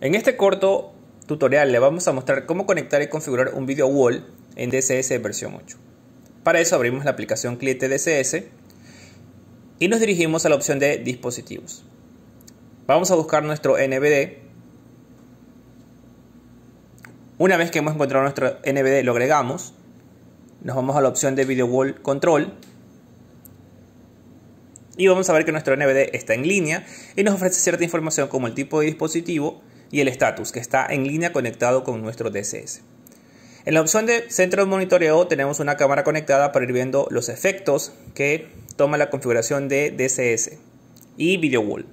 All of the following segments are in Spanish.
En este corto tutorial le vamos a mostrar cómo conectar y configurar un video wall en DCS versión 8. Para eso abrimos la aplicación cliente DCS y nos dirigimos a la opción de dispositivos. Vamos a buscar nuestro NVD. Una vez que hemos encontrado nuestro NVD lo agregamos. Nos vamos a la opción de Video Wall Control y vamos a ver que nuestro NVD está en línea y nos ofrece cierta información como el tipo de dispositivo y el estatus, que está en línea conectado con nuestro DCS. En la opción de centro de monitoreo tenemos una cámara conectada para ir viendo los efectos que toma la configuración de DCS y Video Wall.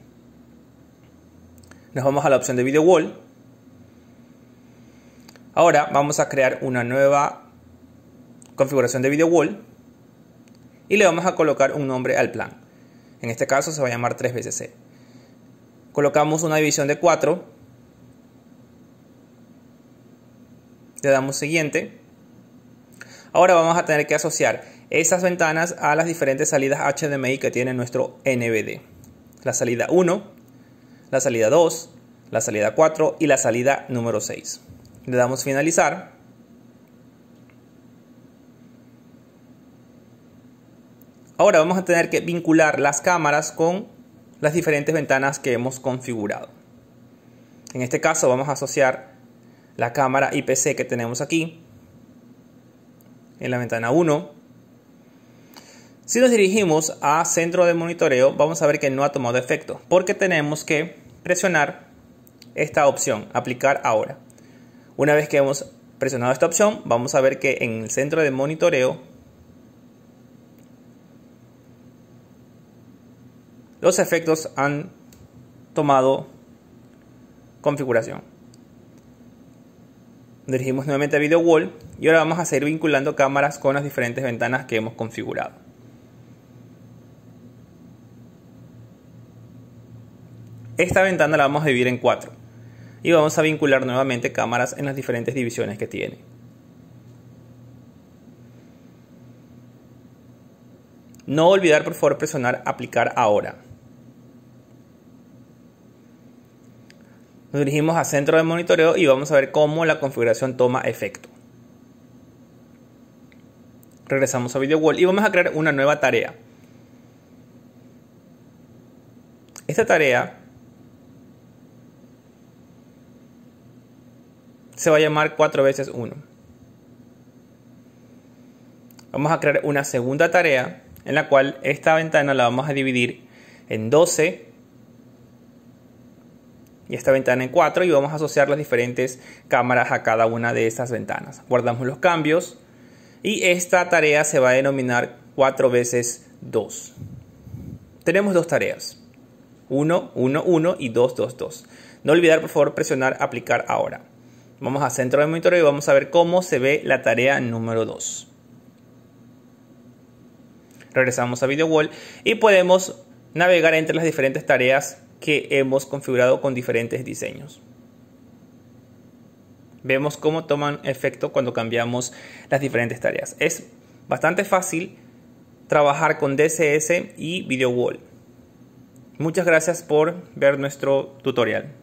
Nos vamos a la opción de Video Wall. Ahora vamos a crear una nueva configuración de Video Wall y le vamos a colocar un nombre al plan. En este caso se va a llamar 3BCC. Colocamos una división de 4. Le damos siguiente. Ahora vamos a tener que asociar esas ventanas a las diferentes salidas HDMI que tiene nuestro NVD. La salida 1, la salida 2, la salida 4 y la salida número 6. Le damos finalizar. Ahora vamos a tener que vincular las cámaras con las diferentes ventanas que hemos configurado. En este caso vamos a asociar la cámara IPC que tenemos aquí en la ventana 1. Si nos dirigimos a centro de monitoreo, vamos a ver que no ha tomado efecto porque tenemos que presionar esta opción, aplicar ahora. Una vez que hemos presionado esta opción, vamos a ver que en el centro de monitoreo los efectos han tomado configuración. Dirigimos nuevamente a Video Wall y ahora vamos a seguir vinculando cámaras con las diferentes ventanas que hemos configurado. Esta ventana la vamos a dividir en 4 y vamos a vincular nuevamente cámaras en las diferentes divisiones que tiene. No olvidar por favor presionar aplicar ahora. Nos dirigimos a centro de monitoreo y vamos a ver cómo la configuración toma efecto. Regresamos a Video Wall y vamos a crear una nueva tarea. Esta tarea se va a llamar 4x1. Vamos a crear una segunda tarea en la cual esta ventana la vamos a dividir en 12 y esta ventana en 4 y vamos a asociar las diferentes cámaras a cada una de estas ventanas. Guardamos los cambios y esta tarea se va a denominar 4x2. Tenemos dos tareas, 1, 1, 1 y 2, 2, 2. No olvidar por favor presionar aplicar ahora. Vamos a centro de monitoreo y vamos a ver cómo se ve la tarea número 2. Regresamos a Video Wall y podemos navegar entre las diferentes tareas que hemos configurado con diferentes diseños. Vemos cómo toman efecto cuando cambiamos las diferentes tareas. Es bastante fácil trabajar con DCS y Video Wall. Muchas gracias por ver nuestro tutorial.